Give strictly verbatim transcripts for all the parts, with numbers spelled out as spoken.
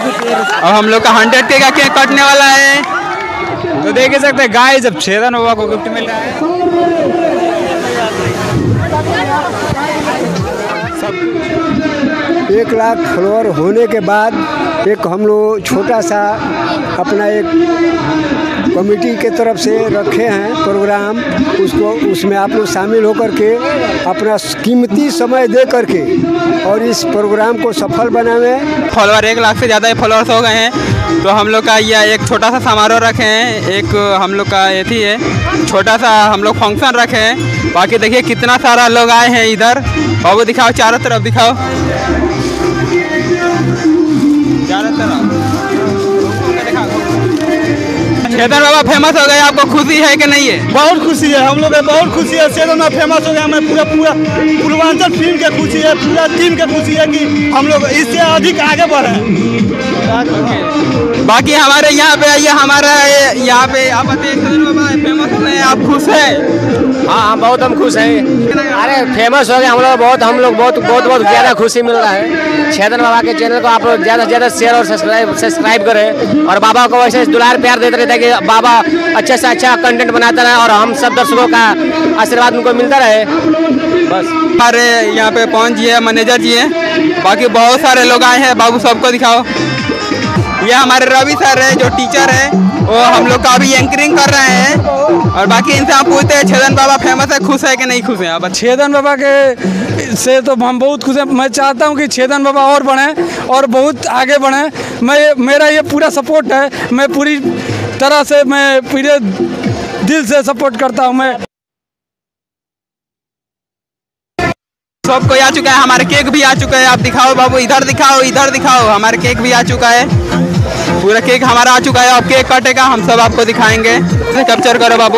अब हम लोग का हंड्रेड के का केक कटने वाला है, तो देख सकते हैं गाय जब छेदन बाबा को गिफ्ट मिल रहा है। एक लाख फॉलोअर होने के बाद एक हम लोग छोटा सा अपना एक कमेटी के तरफ से रखे हैं प्रोग्राम, उसको उसमें आप लोग शामिल होकर के अपना कीमती समय दे करके और इस प्रोग्राम को सफल बनावे। फॉलोअर एक लाख से ज़्यादा ही फॉलोअर्स हो गए हैं, तो हम लोग का यह एक छोटा सा समारोह रखे हैं, एक हम लोग का ये थी है छोटा सा हम लोग फंक्शन रखे हैं। बाकी देखिए कितना सारा लोग आए हैं इधर। बाबू दिखाओ, चारों तरफ दिखाओ, चारों तरफ। छेदन बाबा फेमस हो गए, आपको खुशी है कि नहीं है? बहुत खुशी है, हम लोग बहुत खुशी है। छेदन बाबा फेमस हो गया, हमें पूरा पूरा पूर्वांचल टीम के खुशी है, पूरा टीम के खुशी है कि हम लोग इससे अधिक आगे बढ़े। बाकी हमारे यहाँ पे ये हमारा यहाँ पे आप छेदन बाबा फेमस हो गए, आप खुश है? हाँ हाँ बहुत हम खुश हैं। अरे फेमस हो गए हम लोग, बहुत हम लोग बहुत बहुत बहुत ज़्यादा खुशी मिल रहा है। छेदन बाबा के चैनल को आप लोग ज़्यादा से ज़्यादा शेयर और सब्सक्राइब सब्सक्राइब करें और बाबा को वैसे दुलार प्यार देते रहते कि बाबा अच्छे से अच्छा कंटेंट बनाता रहे और हम सब दर्शकों का आशीर्वाद उनको मिलता रहे। बस हमारे यहाँ पे पहुँच जी है, मैनेजर जी हैं, बाकी बहुत सारे लोग आए हैं। बाबू सबको दिखाओ, ये हमारे रवि सर है जो टीचर है, वो हम लोग का अभी एंकरिंग कर रहे हैं। और बाकी इनसे आप पूछते हैं छेदन बाबा फेमस है, खुश है कि नहीं खुश है? अब छेदन बाबा के से तो हम बहुत खुश हैं। मैं चाहता हूं कि छेदन बाबा और बढ़ें और बहुत आगे बढ़ें। मैं मेरा ये पूरा सपोर्ट है, मैं पूरी तरह से मैं पूरे दिल से सपोर्ट करता हूं। मैं सब कोई आ चुका है, हमारे केक भी आ चुका है। आप दिखाओ बाबू, इधर दिखाओ, इधर दिखाओ, हमारे केक भी आ चुका है, पूरा केक हमारा आ चुका है। अब केक कटेगा, हम सब आपको दिखाएंगे। कैप्चर करो बाबू।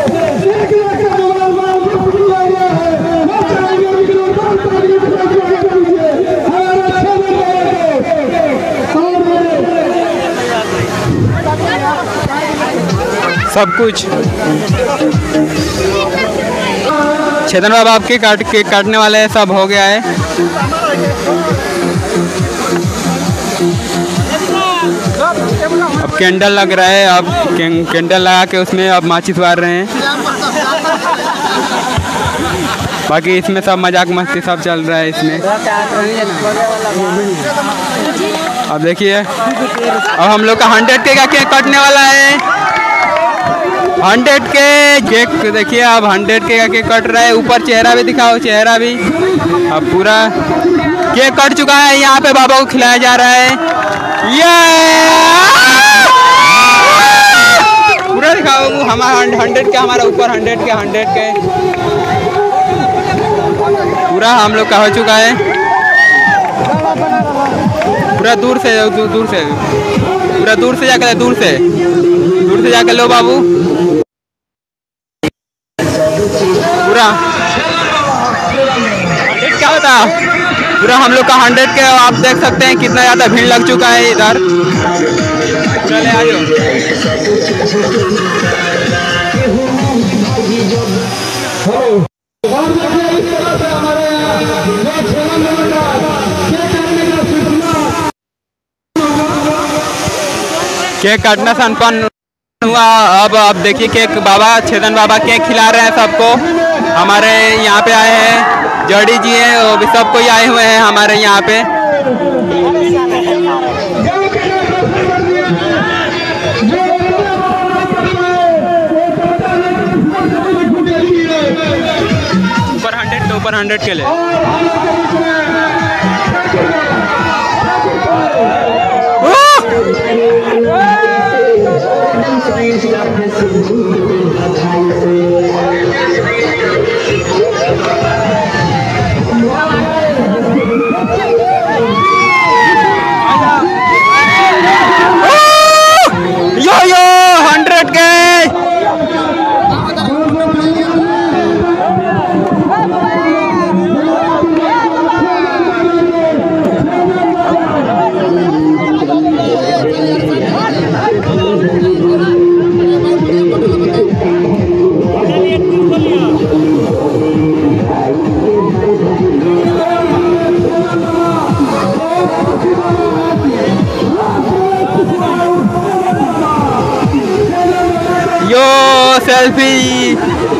सब कुछ छेदन बाबा आपके काट केक काटने वाले हैं, सब हो गया है। अब कैंडल लग रहा है, अब कैंडल लगा के उसमें अब माचिस बार रहे हैं। बाकी इसमें सब मजाक मस्ती सब चल रहा है इसमें। अब देखिए, अब हम लोग का हंड्रेड के का केक कटने वाला है। हंड्रेड के केक देखिए, अब हंड्रेड के का केक कट रहा है। ऊपर चेहरा भी दिखाओ, चेहरा भी। अब पूरा केक कट चुका है, यहाँ पे बाबा को खिलाया जा रहा है। ये पूरा दिखाओ, हमारा हंड्रेड के, हमारा ऊपर हंड्रेड के हंड्रेड के पूरा हम लोग का हो चुका है। पूरा दूर से दूर, दूर से पूरा दूर से जाकर दूर से दूर से जाकर लो बाबू। पूरा हंड्रेड क्या होता, पूरा हम लोग का हंड्रेड के आप देख सकते हैं कितना ज़्यादा भीड़ लग चुका है इधर। चले आ जाओ। केक काटना संपन्न हुआ। अब अब देखिए केक बाबा छेदन बाबा केक खिला रहे हैं सबको। हमारे यहाँ पे आए हैं जड़ी जी हैं, वो भी सब कोई आए हुए हैं हमारे यहाँ पे। ऊपर हंड्रेड के ऊपर हंड्रेड के लिए यो यो हंड्रेड के सेल्फी।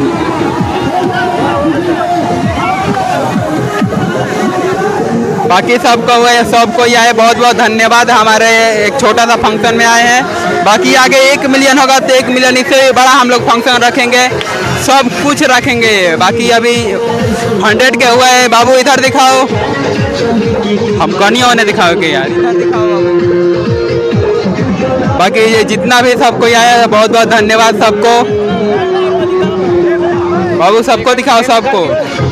बाकी सबको सबको आए बहुत बहुत धन्यवाद। हमारे एक छोटा सा फंक्शन में आए हैं। बाकी आगे एक मिलियन होगा तो एक मिलियन इससे बड़ा हम लोग फंक्शन रखेंगे, सब कुछ रखेंगे। बाकी अभी हंड्रेड के हुआ है। बाबू इधर दिखाओ, हम कनियों ने दिखाओगे यार, इधर दिखाओ। बाकी ये जितना भी सबको आया है बहुत बहुत धन्यवाद सबको। बाबू सबको दिखाओ, सबको।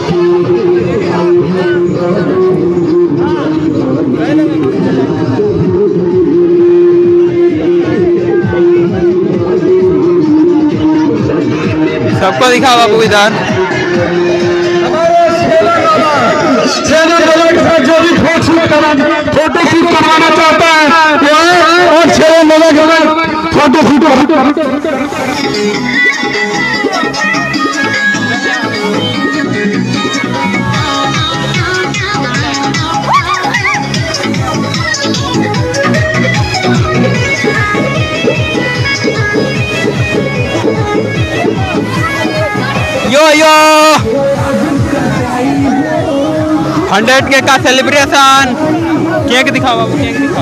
सबको दिखाओ बाबू इधर। जो भी फोटो शूट करवाना चाहता है और छह लोग photo shoot. Yo yo hundred K का सेलिब्रेशन। केक दिखाओ बाबू, केक दिखाओ।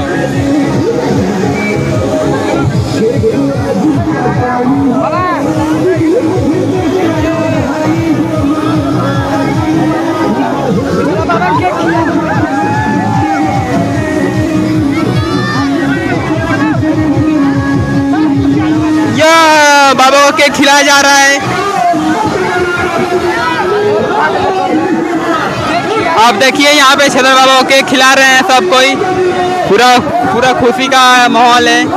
यो बाबा को केक खिलाया जा रहा है। आप देखिए यहाँ पे छेदन बाबा के खिला रहे हैं सब कोई। पूरा पूरा खुशी का माहौल है।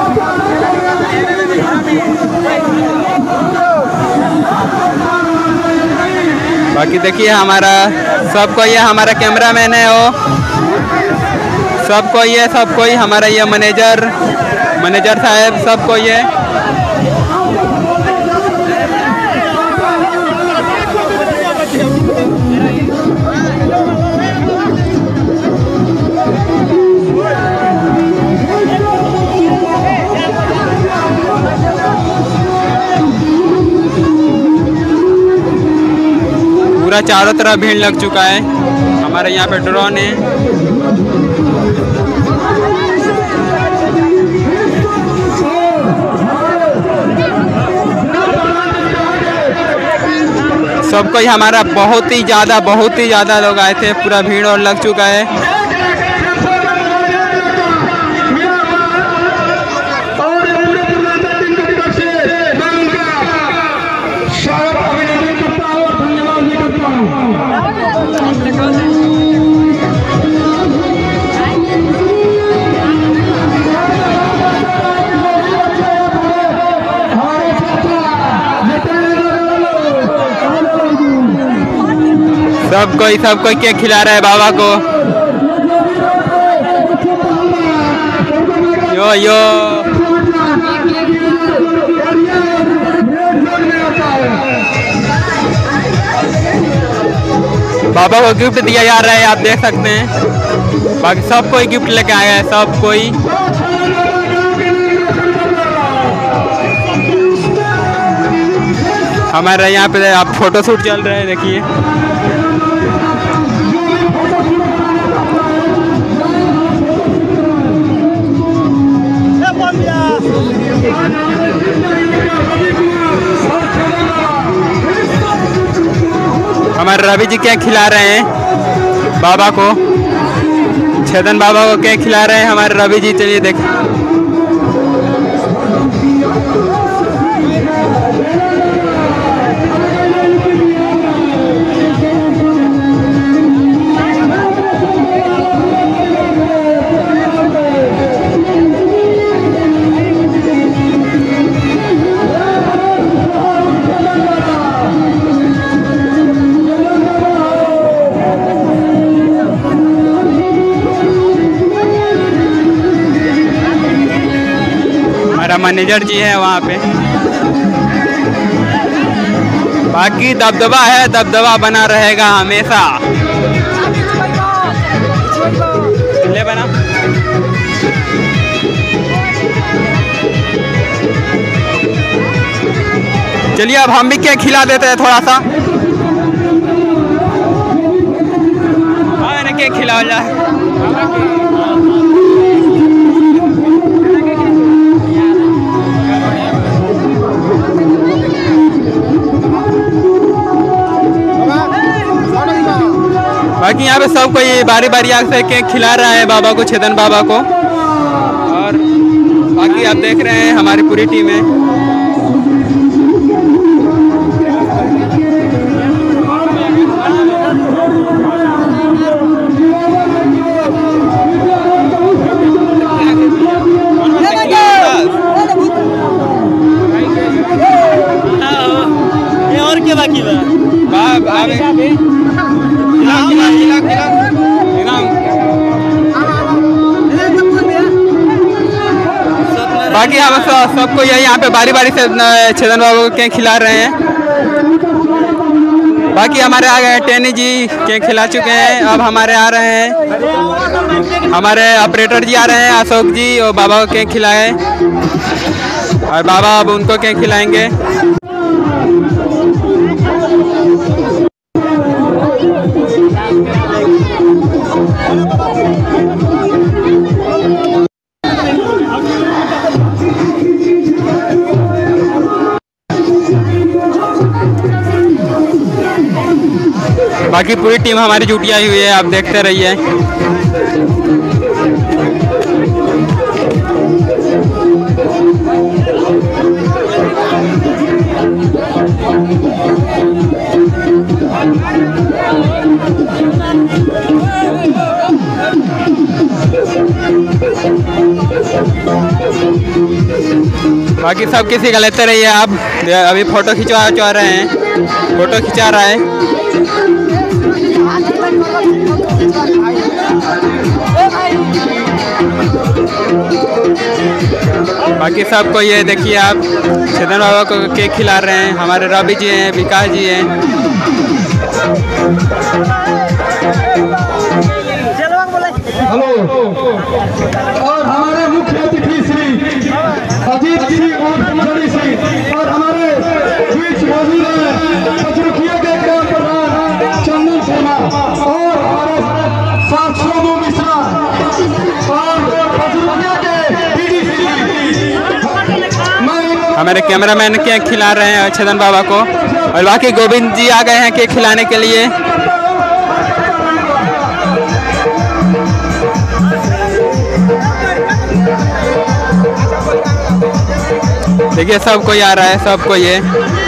बाकी देखिए हमारा सबको ये हमारा कैमरामैन है वो, सबको ये सब कोई हमारा ये मैनेजर मैनेजर साहब सबको ये। पूरा चारों तरफ भीड़ लग चुका है। हमारे यहाँ पे ड्रोन है। सबको हमारा बहुत ही ज़्यादा बहुत ही ज़्यादा लोग आए थे। पूरा भीड़ और लग चुका है। सब कोई सब कोई केक खिला रहा है बाबा को। यो यो बाबा को गिफ्ट दिया जा रहा है, आप देख सकते हैं। बाकी सब कोई गिफ्ट लेके आया है, सब कोई। हमारे यहाँ पे आप फोटो शूट चल रहे हैं, देखिए। हमारे रवि जी केक खिला रहे हैं बाबा को। छेदन बाबा को केक खिला रहे हैं हमारे रवि जी। चलिए देख। मैनेजर जी है वहाँ पे। बाकी दबदबा है, दबदबा बना रहेगा हमेशा। ले बना। चलिए अब हम भी केक खिला देते हैं थोड़ा सा। हाँ इन्हें केक खिलाओ जाए। बाकी यहाँ पे सब कोई बारी बारी से केक खिला रहा है बाबा को, छेदन बाबा को। और बाकी आप देख रहे हैं हमारी पूरी टीम है। और क्या बाकी बा? बाकी हम सब सबको यही यहाँ पे बारी बारी से छेदन बाबू को केक खिला रहे हैं। बाकी हमारे आ गए टेनी जी केक खिला चुके हैं। अब हमारे आ रहे हैं हमारे ऑपरेटर जी आ रहे हैं अशोक जी, और बाबा को केक खिलाए और बाबा अब उनको केक खिलाएंगे। बाकी पूरी टीम हमारी जुटी आई हुई है, आप देखते रहिए। बाकी सब किसी का लेते रहिए आप। अभी फोटो खिंचवा चुआ रहे हैं, फोटो खिंचा रहा है। बाकी सबको ये देखिए आप छेदन बाबा को केक खिला रहे हैं। हमारे रवि जी हैं, विकास जी हैं। हेलो। और हमारे मुख्य अतिथि श्री अजीत जी और हमारे बीच मौजूद हैं पचरुखिया के ग्राम प्रधान चंदन शर्मा और हमारे साथ सोनू मिश्रा और पचरुखिया के पीडीसी। हमारे कैमरामैन केक खिला रहे हैं छेदन बाबा को, और बाकी गोविंद जी आ गए हैं केक खिलाने के लिए। देखिए सब कोई आ रहा है, सब कोई है।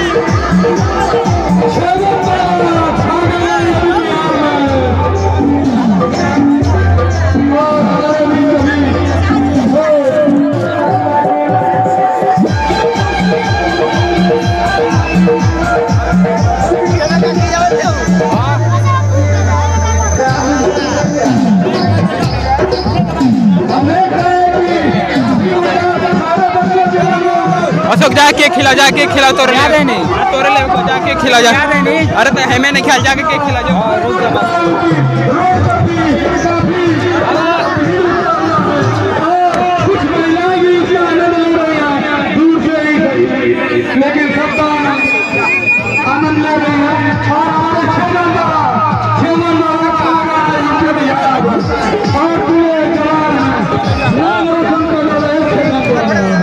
अशोक जाके खिला, जाके खिला तो रहे नहीं तोरे ले को जाके खिला जा। अरे तो हमें नहीं ख्याल, जाके केक खिला जाओ। लेकिन सबका आनंद ले रहे हैं और हमारे छेदन बाबा छेदन बाबा का और पूरे जवान नाम रोशन कर रहे हैं छेदन बाबा।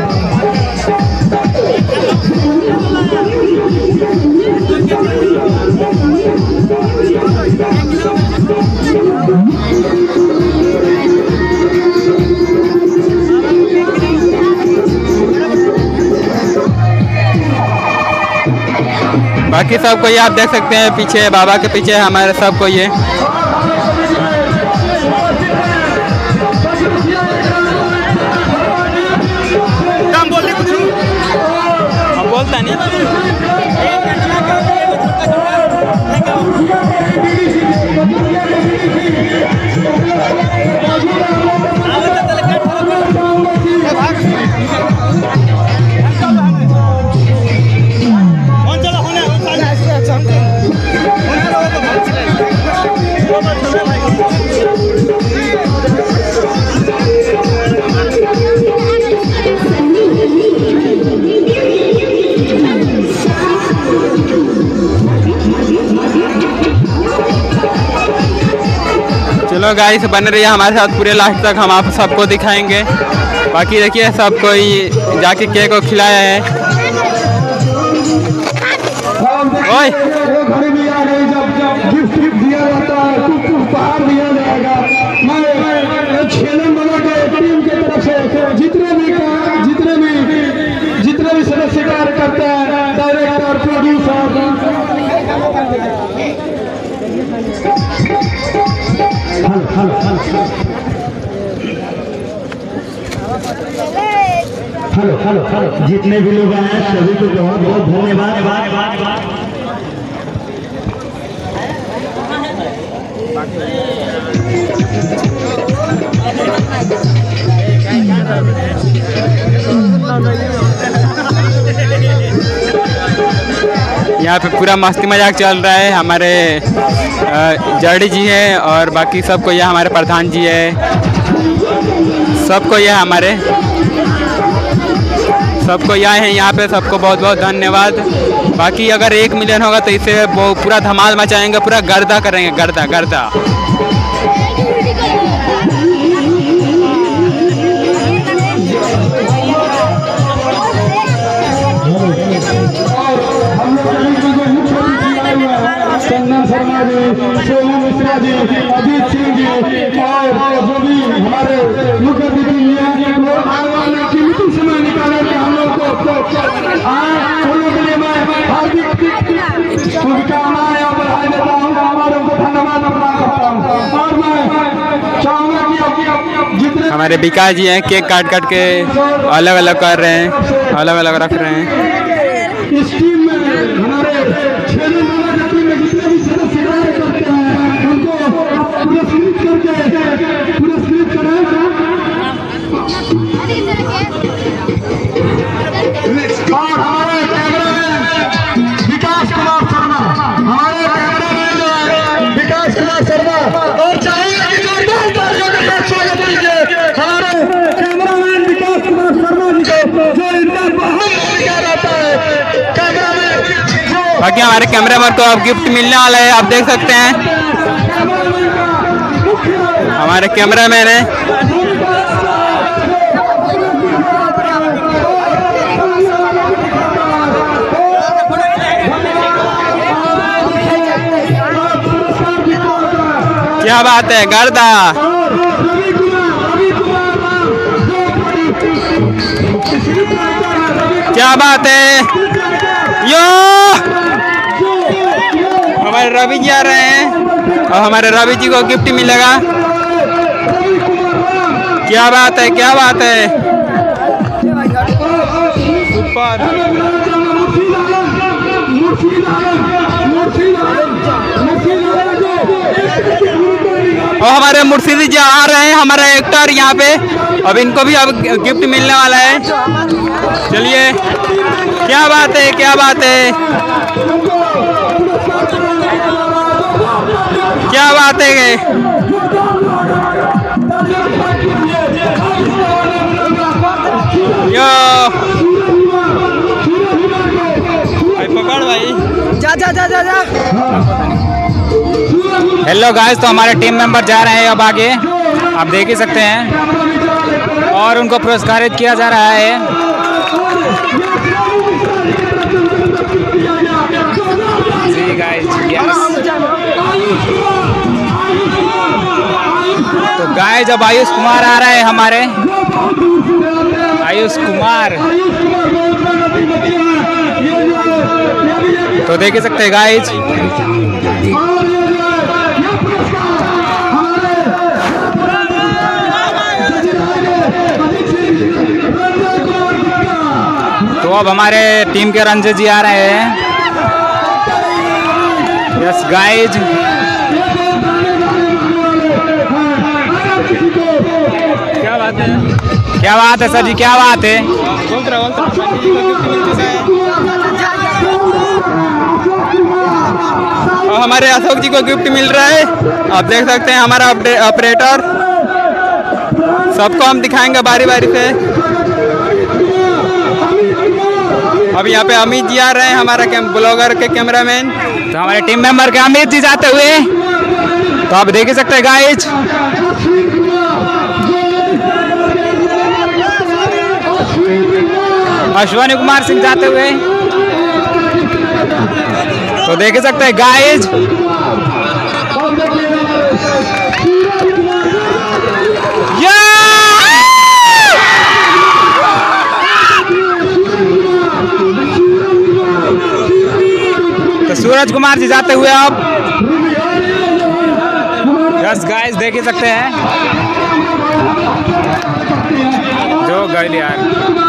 बाकी सब कोई आप देख सकते हैं पीछे, बाबा के पीछे हमारे सब कोई है। हम बोलता नहीं। चलो गाइस बन रही है हमारे साथ पूरे लास्ट तक, हम आप सबको दिखाएंगे। बाकी देखिए सब कोई जाके केक को खिलाया है। ओए घड़ी भी आ गई, जब जब गिफ्ट गिफ्ट दिया जाता है, कुछ उपहार दिया जाएगा। मैं छेलन बाबा के टीम की तरफ से जितने भी जितने भी जितने भी सदस्य कार्य करते हैं, director, producer, hello hello hello जितने भी लोग आए सभी को बहुत बहुत धन्यवाद। यहाँ पे पूरा मस्ती मजाक चल रहा है। हमारे जड़ी जी हैं और बाकी सबको यह हमारे प्रधान जी है, सबको यह हमारे सबको यह है यहाँ पे, सबको बहुत बहुत धन्यवाद। बाकी अगर एक मिलियन होगा तो इसे वो पूरा धमाल मचाएंगे, पूरा गर्दा करेंगे, गर्दा गर्दा। चंदन शर्मा जी, सोनू मिश्रा जी, अजीत सिंह जी और जो भी हमारे मुख्य अतिथि कीमती समय निकाले थे हम लोग को, उन लोगों के लिए मैं हार्दिक शुभकामनाएं और बधाई देता हूँ, हमारे को धन्यवाद अपना करता हूँ। और मैं चाहूँगा कि जितने हमारे विकास जी हैं केक काट काट के अलग अलग कर रहे हैं, अलग अलग रख रहे हैं। इस टीम में हमारे छेलन बाबा की टीम में जितने भी सदस्य कार्य करते हैं उनको पुरस्कृत करके पुरस्कृत करें। और हमारे कैमरामैन विकास कुमार शर्मा, हमारे कैमरामैन जो है विकास कुमार शर्मा, और चाहेंगे कि जोरदार तालियों के साथ स्वागत कीजिए हमारे कैमरामैन विकास कुमार शर्मा जी को, जो इनका बहुत किया जाता है। बाकी हमारे कैमरामैन को अब गिफ्ट मिलने वाला है, आप देख सकते हैं हमारे कैमरामैन है। क्या बात है, गर्दा क्या बात है। यो हमारे रवि जी आ रहे हैं और हमारे रवि जी को गिफ्ट मिलेगा। क्या बात है, क्या बात है, सुपर। और हमारे मुर्शिदी जी आ रहे हैं, हमारे एक्टर यहाँ पे, अब इनको भी अब गिफ्ट मिलने वाला है। चलिए, क्या बात है, क्या बात है, क्या बात है। यो भाई पकड़ भाई, जा जा जा जा जा। हेलो गाइस, तो हमारे टीम मेंबर जा रहे हैं अब आगे, आप देख ही सकते हैं, और उनको पुरस्कारित किया जा रहा है। जी गाइस, यस। तो गाइस अब आयुष कुमार आ रहे हैं हमारे, आयुष कुमार, तो देख ही सकते हैं गाइस। तो अब हमारे टीम के रंजित जी आ रहे हैं। यस गाइज, क्या बात है, क्या बात है सर जी, क्या बात है। और हमारे अशोक जी को गिफ्ट मिल रहा है, आप देख सकते हैं। हमारा ऑपरेटर, सबको हम दिखाएंगे बारी बारी से। अब यहाँ पे अमित जी आ रहे हैं, हमारा ब्लॉगर के कैमरामैन। तो हमारे टीम मेंबर के अमित जी जाते हुए तो आप देख ही सकते हैं गाइज, अश्विनी कुमार सिंह जाते हुए, तो देख ही सकते हैं गाइज। तो सूरज कुमार जी जाते हुए आप, यस गाइस देख ही सकते हैं, जो गए यार।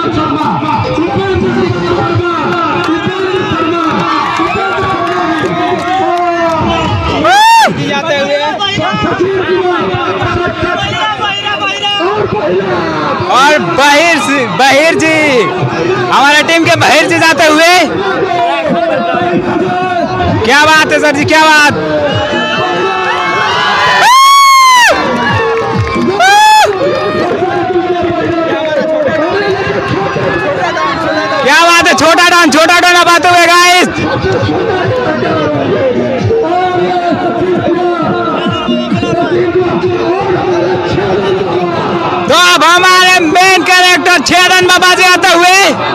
जाते हुए और बहिर बहिर जी, हमारे टीम के बहिर जी जाते हुए। क्या बात है सर जी, क्या बात, क्या बात है, छोटा डॉन छोटा डॉन अब आते हुए गाइस। तो अब हमारे मेन कैरेक्टर छेदन बाबा जी आते हुए।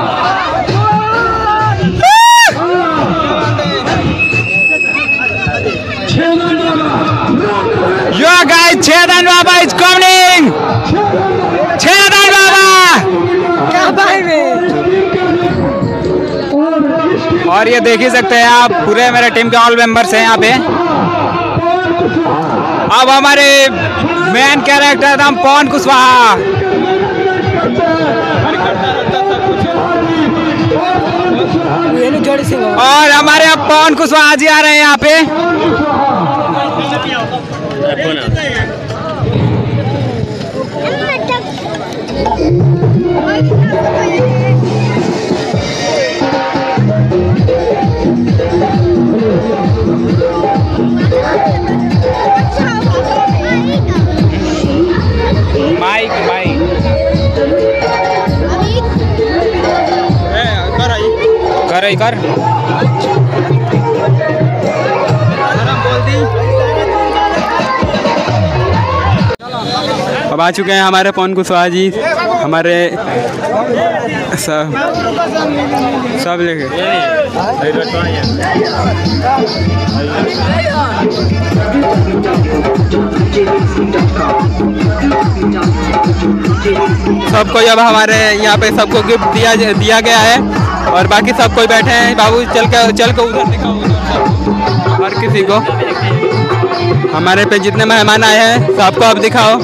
यो गाइस, छेदन बाबा इज कमिंग, छेदन बाबा क्या भाई में। और ये देख ही सकते हैं आप, पूरे मेरे टीम के ऑल मेंबर्स हैं यहाँ पे। अब हमारे मेन कैरेक्टर हम पवन कुशवाहा, और हमारे अब पवन कुशवाहा जी आ रहे हैं यहाँ पे। माइक माइक कर ही कर अब आ चुके हैं हमारे पवन कुशवाहा जी, हमारे सब सब लेके। सबको अब हमारे यहाँ पे सबको गिफ्ट दिया दिया गया है, और बाकी सब कोई बैठे हैं। बाबू चल के चल के उधर दिखाओ, हर किसी को, हमारे पे जितने मेहमान आए हैं सबको अब दिखाओ।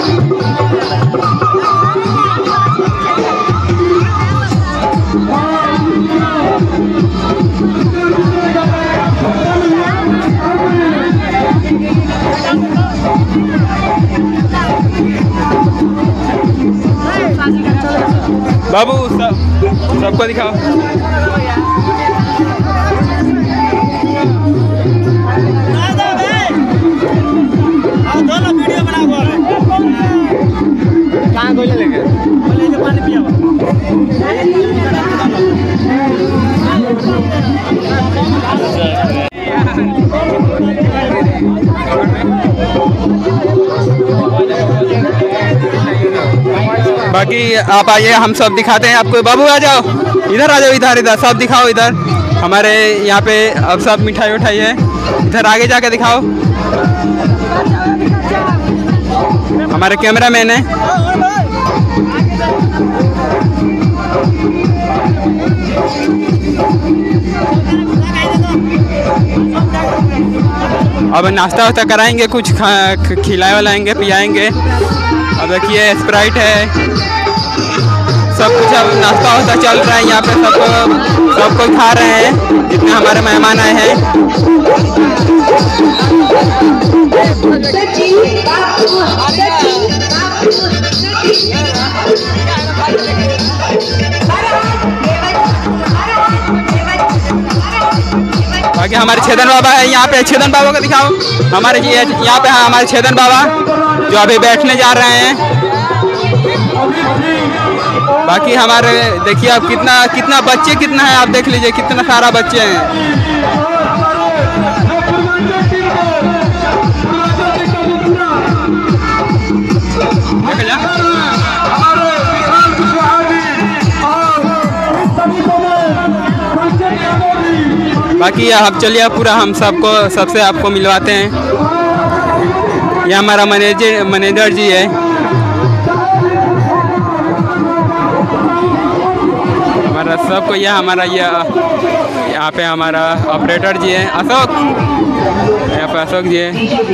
बाबू सब सबको दिखाओ। वीडियो बना कहाँ गोले लेके पानी पिया। बाकी आप आइए, हम सब दिखाते हैं आपको। बाबू आ जाओ, इधर आ जाओ, इधर इधर सब दिखाओ। इधर हमारे यहाँ पे अब सब मिठाई उठाई है, इधर आगे जाके दिखाओ। हमारे कैमरा मैन है। अब नाश्ता वास्ता कराएंगे, कुछ खिलाए वालाएंगे, पियाएंगे। अब देखिए स्प्राइट है, सब कुछ अब नाश्ता वास्ता चल रहा है यहाँ पे। सब सब कोई खा रहे हैं, जितने हमारे मेहमान आए हैं। बाकी हमारे छेदन बाबा है यहाँ पे, छेदन बाबा को दिखाओ। हमारे यहाँ पे है हमारे छेदन बाबा, जो अभी बैठने जा रहे हैं। बाकी हमारे देखिए आप कितना कितना बच्चे कितना है, आप देख लीजिए कितना सारा बच्चे हैं। बाकी अब चलिए पूरा हम सबको सबसे आपको मिलवाते हैं। ये हमारा मैनेजर मैनेजर जी है, हमारा सबको। यह हमारा ये यहाँ पे हमारा ऑपरेटर जी है अशोक, यहाँ पे अशोक जी है।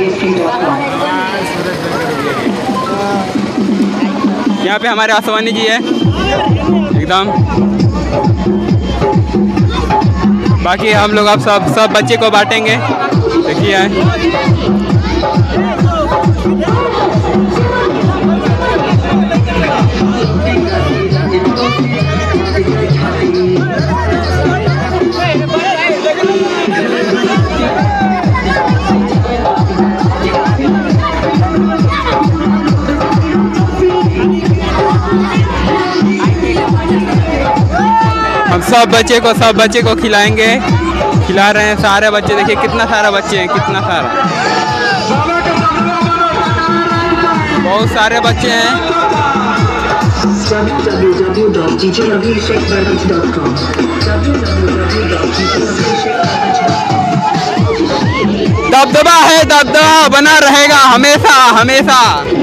यहाँ पे हमारे आसवानी जी है एकदम। बाकी हम लोग अब सब सब बच्चे को बांटेंगे, देखिए। हम सब बच्चे को सब बच्चे को खिलाएंगे, खिला रहे हैं सारे बच्चे। देखिए कितना सारा बच्चे हैं, कितना सारा, बहुत सारे बच्चे हैं। w w w dot d j abhishek bharat dot com w w w dot d j abhishek bharat dot com। दबदबा है, दबदबा बना रहेगा हमेशा हमेशा।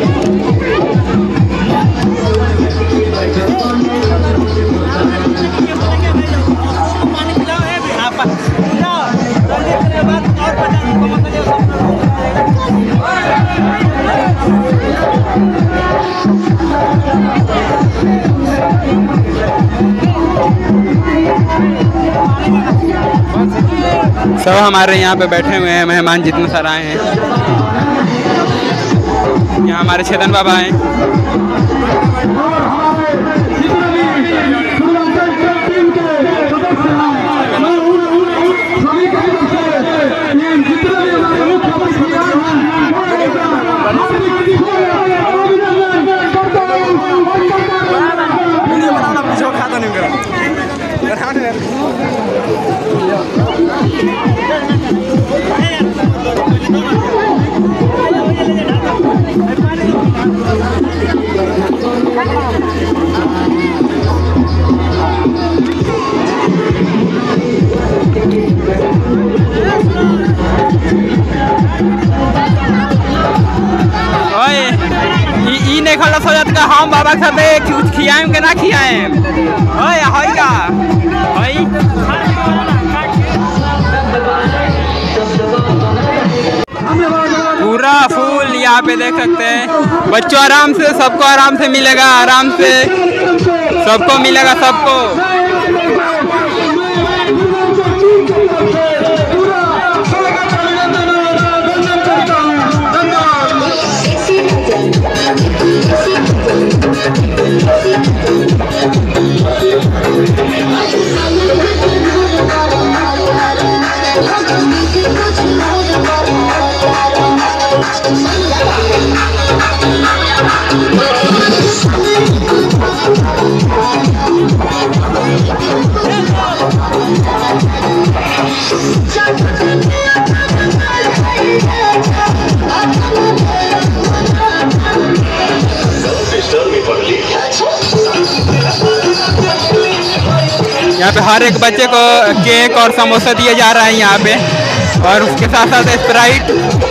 सब हमारे यहाँ पे बैठे हुए हैं मेहमान जितने सारे आए हैं। यहाँ हमारे छेदन बाबा हैं। का हम बाबा साथे खियाएं के ना खियाएं होय होय का होय। पूरा फूल यहाँ पे देख सकते हैं। बच्चों आराम से, सबको आराम से मिलेगा, आराम से सबको मिलेगा, सबको। यहाँ पे हर एक बच्चे को केक और समोसा दिया जा रहा है यहाँ पे, और उसके साथ साथ स्प्राइट।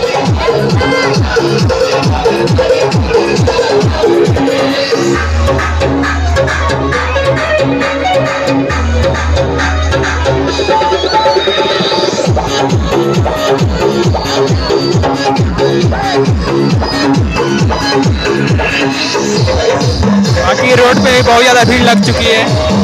बाकी रोड पे बहुत ज़्यादा भीड़ लग चुकी है।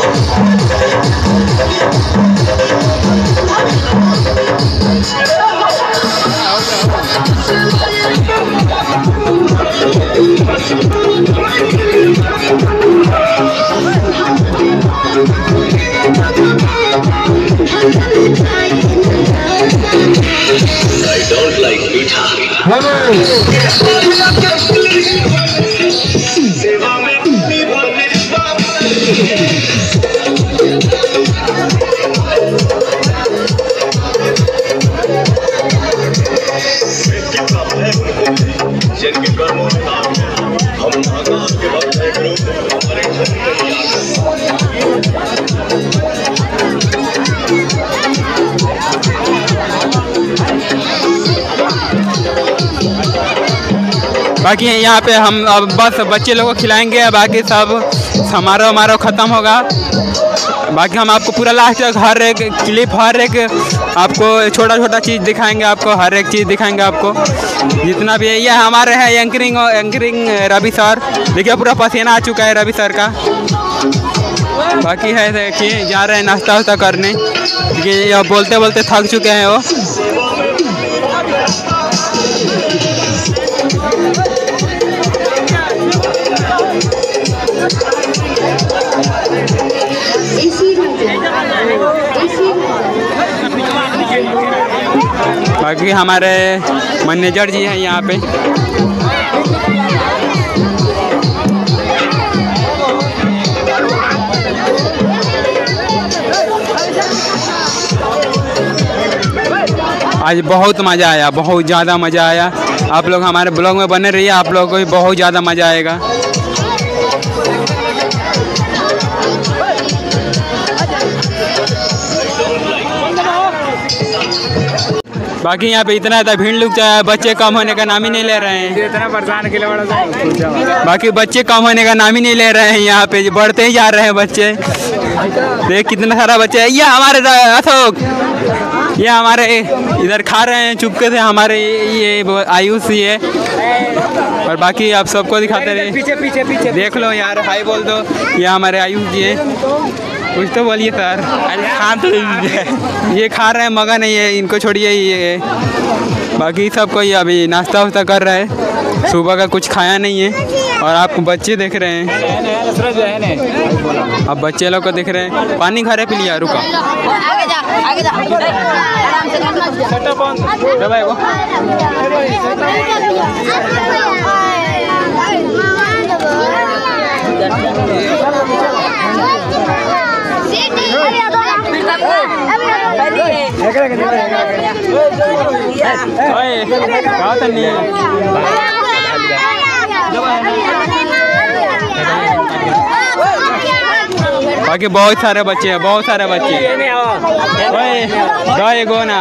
I don't like मीठा। सेवा में जिनके कर्मों में नाम है, हम आकाश के वक्त है ग्रुप हमारे शरीर में बाकी यहाँ पे हम अब बस बच्चे लोगों को खिलाएंगे, बाकी सब समारोह हमारा ख़त्म होगा। बाकी हम आपको पूरा लास्ट तक हर एक क्लिप, हर एक आपको छोटा छोटा चीज़ दिखाएंगे, आपको हर एक चीज़ दिखाएंगे आपको जितना भी है। ये हमारे हैं एंकरिंग एंकरिंग रवि सर, देखिए पूरा पसीना आ चुका है रवि सर का। बाकी है देखिए जा रहे हैं नाश्ता वास्ता करने, क्योंकि बोलते बोलते थक चुके हैं वो। बाकी हमारे मैनेजर जी हैं यहाँ पे। आज बहुत मज़ा आया, बहुत ज़्यादा मज़ा आया। आप लोग हमारे ब्लॉग में बने रहिए, आप लोगों को भी बहुत ज़्यादा मज़ा आएगा। बाकी यहाँ पे इतना ज़्यादा भीड़ लुक जाए, बच्चे कम होने का नाम ही नहीं ले रहे हैं। इतना परेशान के लिए बड़ा बाकी बच्चे कम होने का नाम ही नहीं ले रहे हैं, यहाँ पे बढ़ते ही जा रहे हैं बच्चे। देख कितना सारा बच्चे है। ये हमारे अशोक, ये हमारे इधर खा रहे हैं चुपके से, हमारे ये आयुष ही है। और बाकी आप सबको दिखाते रहे, पीछे पीछे पीछे देख लो यार, हाय बोल दो। ये हमारे आयुष जी है, कुछ तो बोलिए सर। खा तो ये खा रहे हैं, मगा नहीं है, इनको छोड़िए। ये बाकी सबको ये अभी नाश्ता वास्ता कर रहे हैं, सुबह का कुछ खाया नहीं है। और आपको बच्चे देख रहे हैं, अब बच्चे लोग को देख रहे हैं। पानी खा रहे, पी लिया, रुका आगे जा, आगे जा, आराम से बाकी बहुत सारे बच्चे हैं, बहुत सारे बच्चे। गाय गोना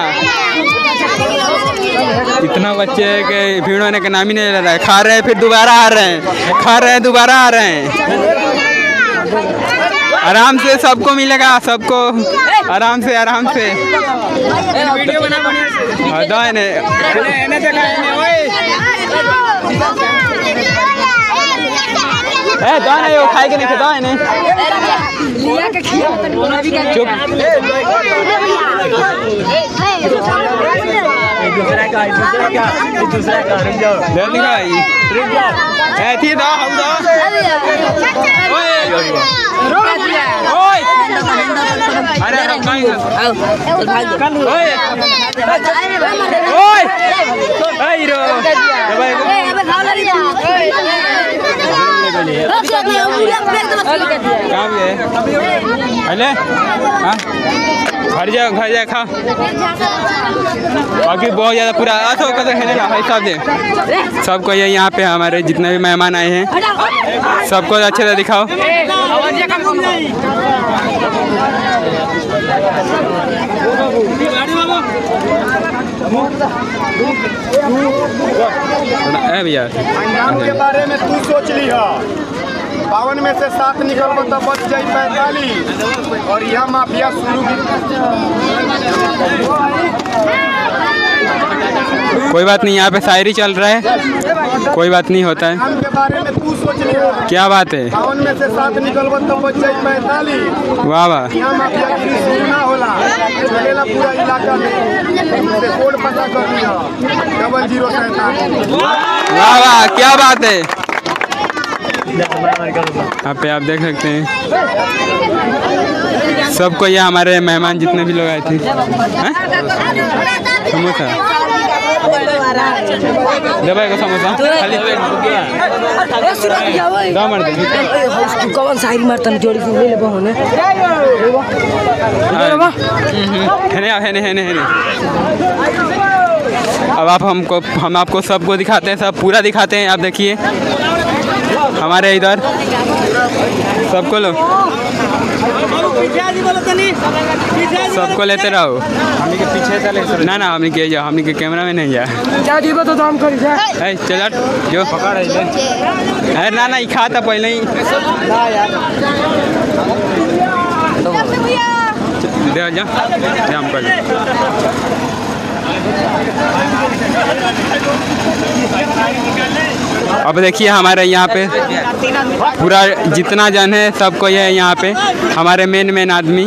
इतना बच्चे के भीड़ होने का नाम ही नहीं ले रहा है। खा रहे हैं फिर दोबारा आ रहे हैं, खा रहे हैं दोबारा आ रहे हैं। आराम से सबको मिलेगा, सबको आराम से आराम से। दाने ए दाने वो खाए के नहीं खाता है ने लिया के खिया चुप। दूसरा का दूसरा का दूसरा का रुक जाओ, जल्दी खाई रुक जाओ। ए थी दो हम दो ओए ओए अरे हम नहीं ओए ओए आई रो भाई कहाँ भी है अले हाँ घर जाओ घर जाओ खा। बाकी बहुत ज़्यादा पूरा आसो का खेलने का भाई साहब दे सबको। ये यहाँ पे हमारे जितने भी मेहमान आए हैं सबको अच्छे से दिखाओ। भैया अंजाम के बारे में तू सोच ली हो, बावन में से सात निकल तो बच जाए पैंतालीस और यह माफिया शुरू। कोई बात नहीं, यहाँ पे शायरी चल रहा है, कोई बात नहीं होता है। अंजाम के बारे में तू सोच ली हो, क्या बात है। बावन में से सात निकल तो बच जाए पैंतालीस। वाह वाह, यहाँ माफिया शुरू ना होला, चलेला पूरा इलाका में से कोड पता कर लिया डबल जीरो सैंतालीस। वाह वाह, क्या बात है। यहाँ पे आप देख सकते हैं सबको, ये हमारे मेहमान जितने भी लोग आए थे। समोसा दबाई का समोसा खाली कौन शायरी मारता जोड़ी से ले ले बहने हेने हेने हेने। अब आप हमको हम आपको सबको दिखाते हैं, सब पूरा दिखाते हैं। आप देखिए हमारे इधर सबको लो, सबको लेते रहो। हमने के पीछे चले ना ना हमने के जाओ, हमने के कैमरा में नहीं जा तो दाम कर ए चल जो पकड़ है ना ना खाता पहले ही ना यार दे जा जाम कर। अब देखिए हमारे यहाँ पे पूरा जितना जन है सबको ये यहाँ पे हमारे मेन मेन आदमी,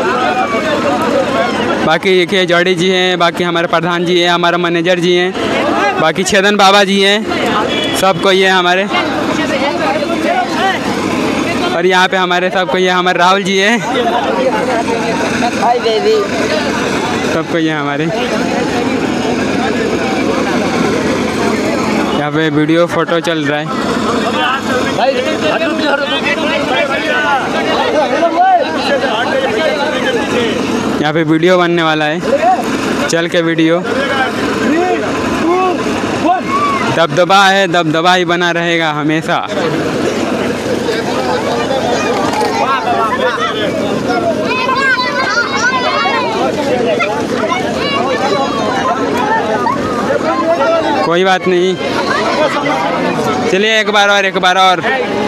बाकी देखिए जड़ी जी हैं, बाकी हमारे प्रधान जी हैं, हमारा मैनेजर जी हैं, बाकी छेदन बाबा जी हैं, सबको ये हमारे। और यहाँ पे हमारे सबको ये हमारे राहुल जी हैं, सबको ये हमारे। यहाँ पे वीडियो फोटो चल रहा है। यहाँ पे वीडियो बनने वाला है, चल के वीडियो। दबदबा है, दबदबा ही बना रहेगा हमेशा। कोई बात नहीं, चलिए एक बार और एक बार और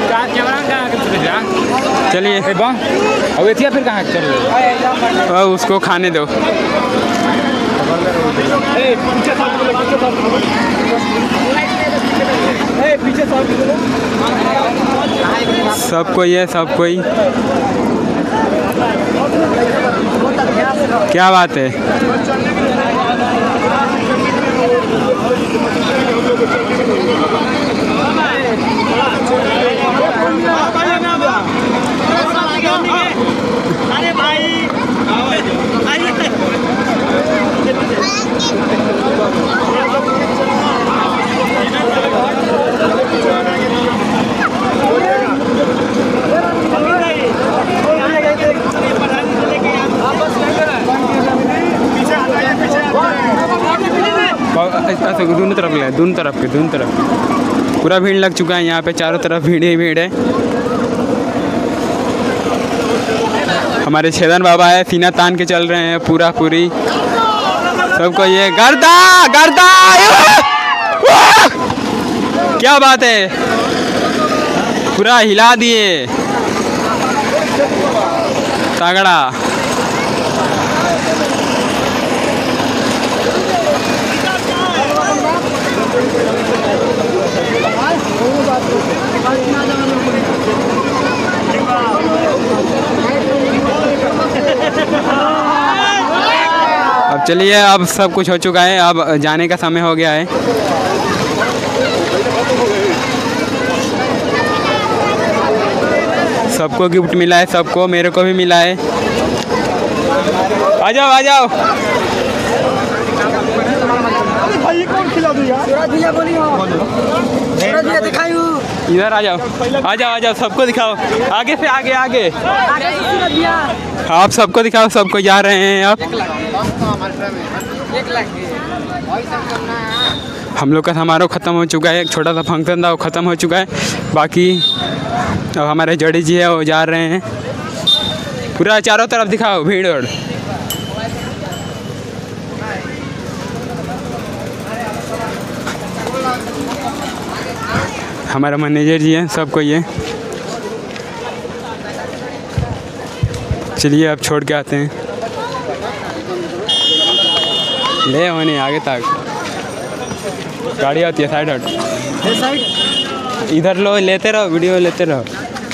चलिए। अब फिर कहाँ चल रहे, उसको खाने दो। सबको ये सबको ही क्या बात है। अरे भाई दोनों तरफ ले, दोनों तरफ के दोनों तरफ पूरा भीड़ लग चुका है। यहाँ पे चारों तरफ भीड़ ही भीड़ है। हमारे छेदन बाबा है, सीना तान के चल रहे हैं पूरा पूरी। सबको ये गर्दा गर्दा क्या बात है, पूरा हिला दिए तगड़ा। अब चलिए, अब सब कुछ हो चुका है, अब जाने का समय हो गया है। सबको गिफ्ट मिला है, सबको, मेरे को भी मिला है। आ जाओ आ जाओ, इधर आ जाओ आ जाओ आ जाओ, सबको दिखाओ, आगे से आगे आगे, आप सबको दिखाओ, सबको जा रहे हैं आप। हम लोग का समारोह ख़त्म हो चुका है, एक छोटा सा फंक्शन था वो ख़त्म हो चुका है। बाकी अब हमारे जड़ी जी है वो जा रहे हैं। पूरा चारों तरफ दिखाओ भीड़ और। हमारा मैनेजर जी है, सबको ये। चलिए अब छोड़ के आते हैं, ले होने आगे तक गाड़ी आती है। साइड हट, इधर लो, लेते रहो, वीडियो लेते रहो।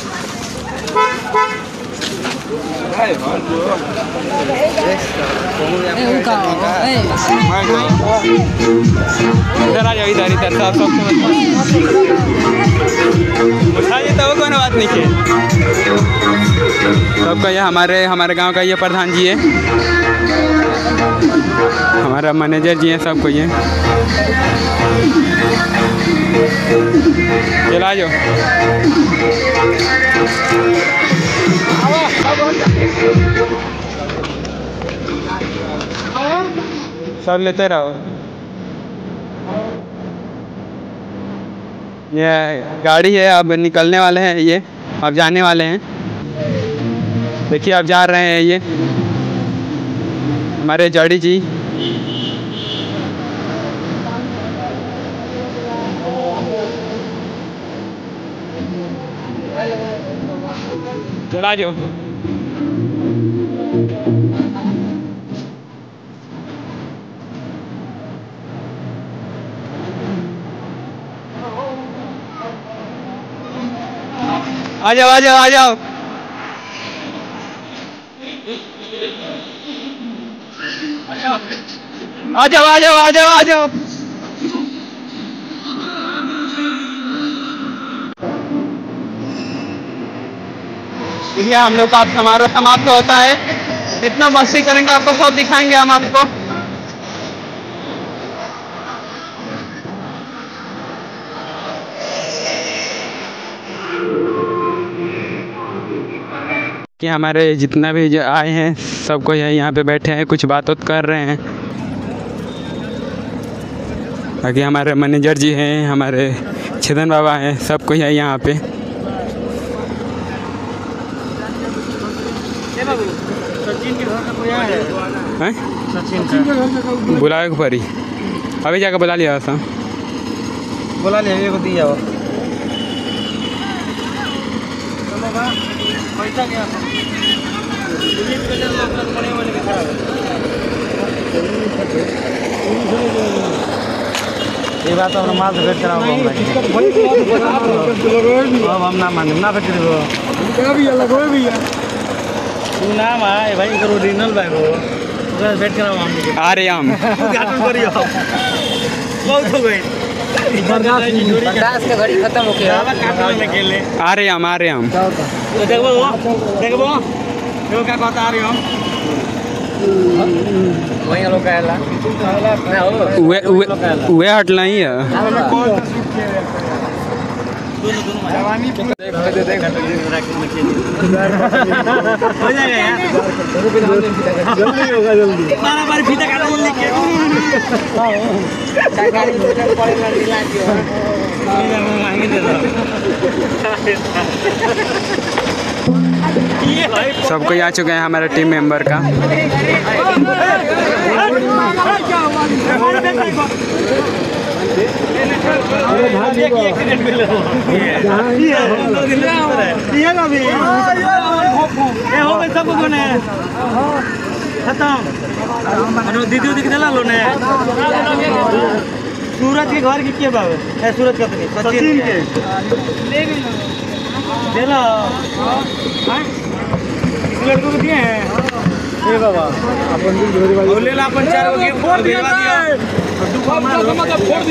इधर आ जाओ, इधर इधर सब सबको बताइए तो कोई बात नहीं है। सबका ये हमारे हमारे गांव का ये प्रधान जी है, हमारा मैनेजर जी है, सबको ये। चला जाओ, सब लेते रहो। ये गाड़ी है, अब निकलने वाले हैं, ये अब जाने वाले हैं। देखिए अब जा रहे हैं ये हमारे जड़ी जी। चला जाओ। आ जाओ आ जाओ आ जाओ। आ जाओ आ जाओ आ जाओ आ जाओ। देखिए हम लोग का समारोह समाप्त होता है। इतना मस्ती करेंगे आपको सब दिखाएंगे हम आपको। कि हमारे जितना भी जो आए हैं सबको यहाँ पे बैठे हैं, कुछ बात उत कर रहे हैं। बाकी हमारे मैनेजर जी हैं, हमारे छेदन बाबा हैं, सबको है यहाँ पे। सचिन के घर में कोई आया है? सचिन के घर में बुलाए परी अभी जाकर बुला लिया था। बुला लिया ये को दिया हो। पैसा क्या ये बात अपना माल से भेंट कराओ। अब हम ना माने ना भेट करो तू नाम है भाई करो ओरिजिनल भाई को उधर भेंट कराओ हम आ रहे हम उद्घाटन करियो बहुत हो गई बर्दाश्त का घड़ी खत्म हो गया। आ रहे हम आ रहे हम देखो देखो देखो क्या कहता आ रही हम वही लोग कहला ना हो वे वे वे हटला ही है। जवानी हो जाएगा यार जल्दी होगा जल्दी बारह बार फीता काटो जल्दी के गाड़ी में पड़ेगा ढीला क्यों मांगे दे दो। सबको आ चुके हैं हमारे टीम मेंबर का। दीदी उदी कितना लो ने सूरज के घर की क्या बात है? सूरज का तो नहीं सचिन के दे लो इस लड़कों को दिए हैं। ए बाबा अपन ले ला अपन चार को गिफ्ट दिया